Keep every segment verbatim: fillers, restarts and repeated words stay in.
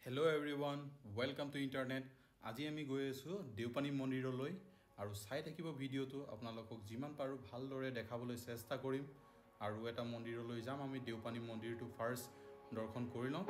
Hello everyone, welcome to internet. আজি আমি গৈ আছো দেওপানী মন্দিৰলৈ আৰু চাই থাকিব ভিডিওটো আপোনালোকক যিমান পাৰো ভালদৰে দেখাবলৈ চেষ্টা কৰিম আৰু এটা মন্দিৰলৈ যাম আমি দেওপানী মন্দিৰটো ফাৰ্ষ্ট দৰ্শন কৰি লম।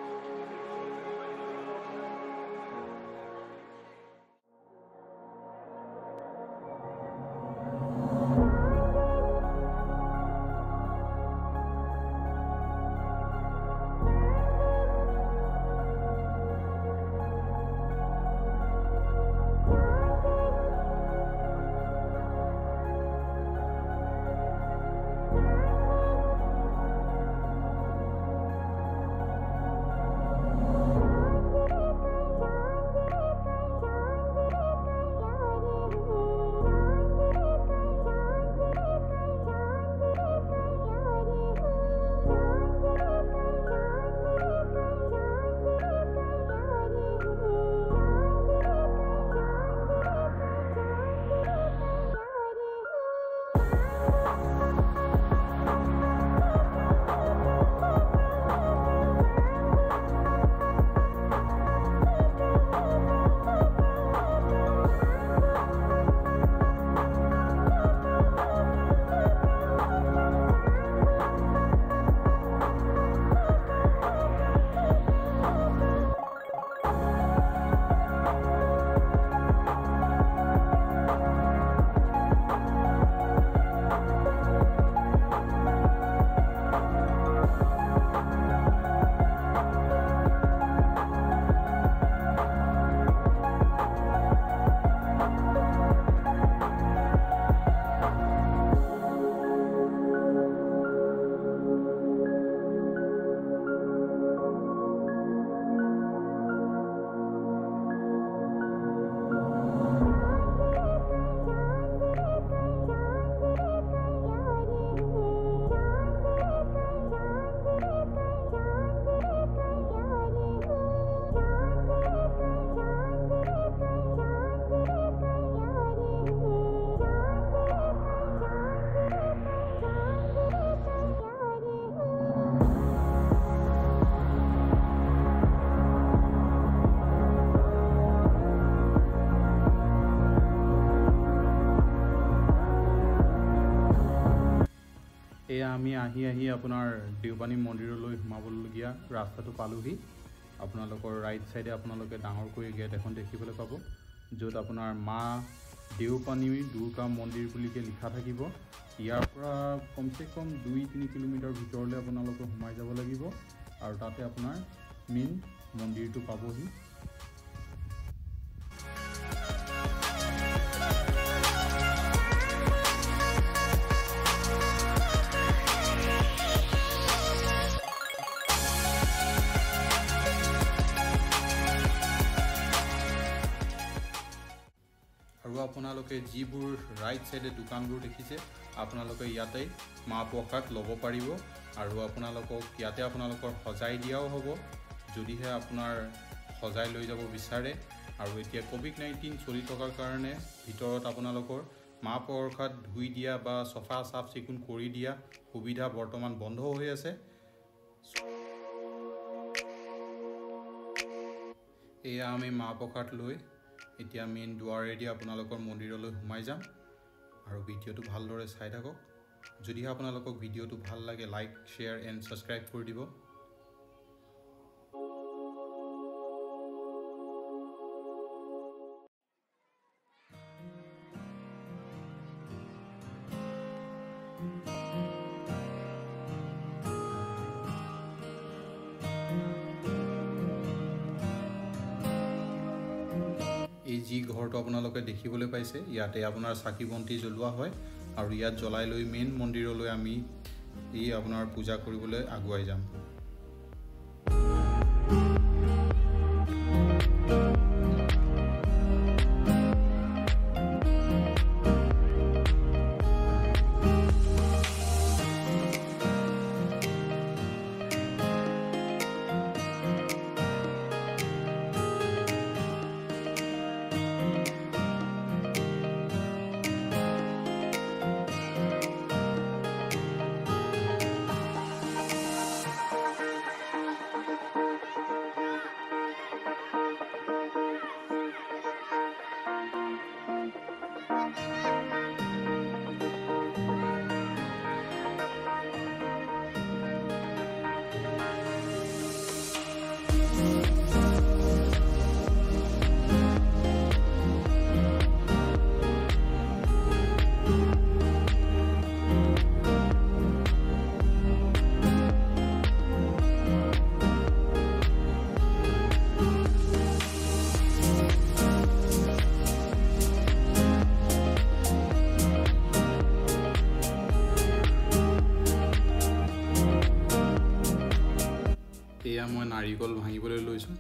এয়া আমি আহি আহি আপোনাৰ দেওপানী মন্দিৰলৈ সোমাবলগীয়া ৰাস্তাটো পালোহি। আপোনালোকৰ ৰাইট সাইডে আপোনালোকে ডাঙৰকৈ গেট এখন দেখিবলৈ পাব য'ত আপোনাৰ মা দেওপানী দুৰ্গা মন্দিৰ বুলিকে লিখা থাকিব। ইয়াৰ পৰা কমসে কম দুই তিনি কিলোমিটাৰ ভিতৰলৈ আপোনালোকে সোমাই যাব লাগিব আৰু তাতে আপোনাৰ মেইন মন্দিৰটো পাবহি। আৰু আপোনালোকে যিবোৰ ৰাইট সাইডে দোকানবোৰ দেখিছে আপোনালোকে ইয়াতে মা প্ৰসাদ ল'ব পাৰিব আৰু আপোনালোকক ইয়াতে আপোনালোকৰ সজাই দিয়াও হ'ব যদিহে আপোনাৰ সজাই লৈ যাব বিচাৰে। আৰু এতিয়া কোভিড নাইনটিন চলি থকাৰ কাৰণে ভিতৰত আপোনালোকৰ মা প্ৰসাদ ধুই দিয়া বা সফা চাফ চিকুণ কৰি দিয়া সুবিধা বৰ্তমান বন্ধ হৈ আছে। এয়া আমি মা প্ৰসাদ লৈ এতিয়া মেইন দুৱাৰেদি আপোনালোকৰ মন্দিৰলৈ সোমাই যাম আৰু ভিডিওটো ভালদৰে চাই থাকক। যদিহে আপোনালোকক ভিডিওটো ভাল লাগে লাইক শ্বেয়াৰ এণ্ড ছাবস্ক্ৰাইব কৰি দিব। এই যি ঘৰটো আপোনালোকে দেখিবলৈ পাইছে ইয়াতে আপোনাৰ চাকি বন্তি জ্বলোৱা হয় আৰু ইয়াত জ্বলাই লৈ মেইন মন্দিৰলৈ আমি এই আপোনাৰ পূজা কৰিবলৈ আগুৱাই যাম। লৈছোঁ।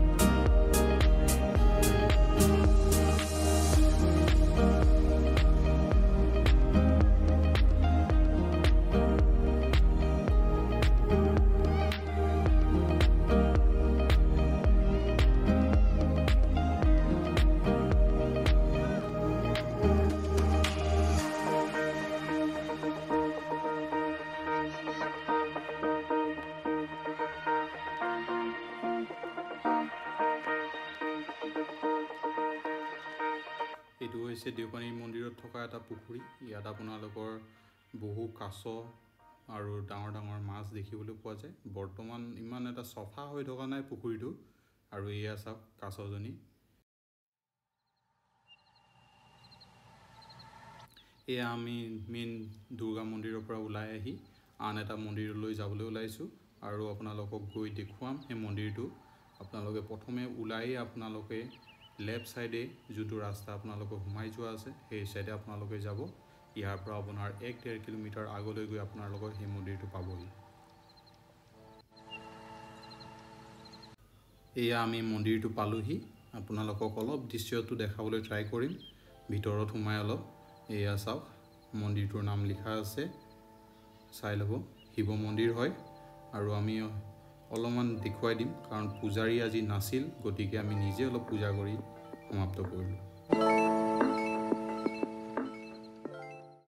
এইটো হৈছে দেওপানী মন্দিৰত থকা এটা পুখুৰী। ইয়াত আপোনালোকৰ বহু কাছ আৰু ডাঙৰ ডাঙৰ মাছ দেখিবলৈ পোৱা যায়। বৰ্তমান ইমান এটা চফা হৈ থকা নাই পুখুৰীটো। আৰু এয়া চাওক কাছজনী। এয়া আমি মেইন দুৰ্গা মন্দিৰৰ পৰা ওলাই আহি আন এটা মন্দিৰলৈ যাবলৈ ওলাইছোঁ আৰু আপোনালোকক গৈ দেখুৱাম সেই মন্দিৰটো। আপোনালোকে প্ৰথমে ওলাই আপোনালোকে লেফ্ট সাইডে যোনটো ৰাস্তা আপোনালোকে সোমাই যোৱা আছে সেই সাইডে আপোনালোকে যাব। ইয়াৰ পৰা আপোনাৰ এক ডেৰ কিলোমিটাৰ আগলৈ গৈ আপোনালোকৰ সেই মন্দিৰটো পাবহি। এয়া আমি মন্দিৰটো পালোহি। আপোনালোকক অলপ দৃশ্যটো দেখাবলৈ ট্ৰাই কৰিম। ভিতৰত সোমাই অলপ এয়া চাওক, মন্দিৰটোৰ নাম লিখা আছে, চাই ল'ব। শিৱ মন্দিৰ হয় আৰু আমি অলপমান দেখুৱাই দিম কাৰণ পূজাৰী আজি নাছিল, গতিকে আমি নিজে অলপ পূজা কৰি সমাপ্ত কৰিলোঁ।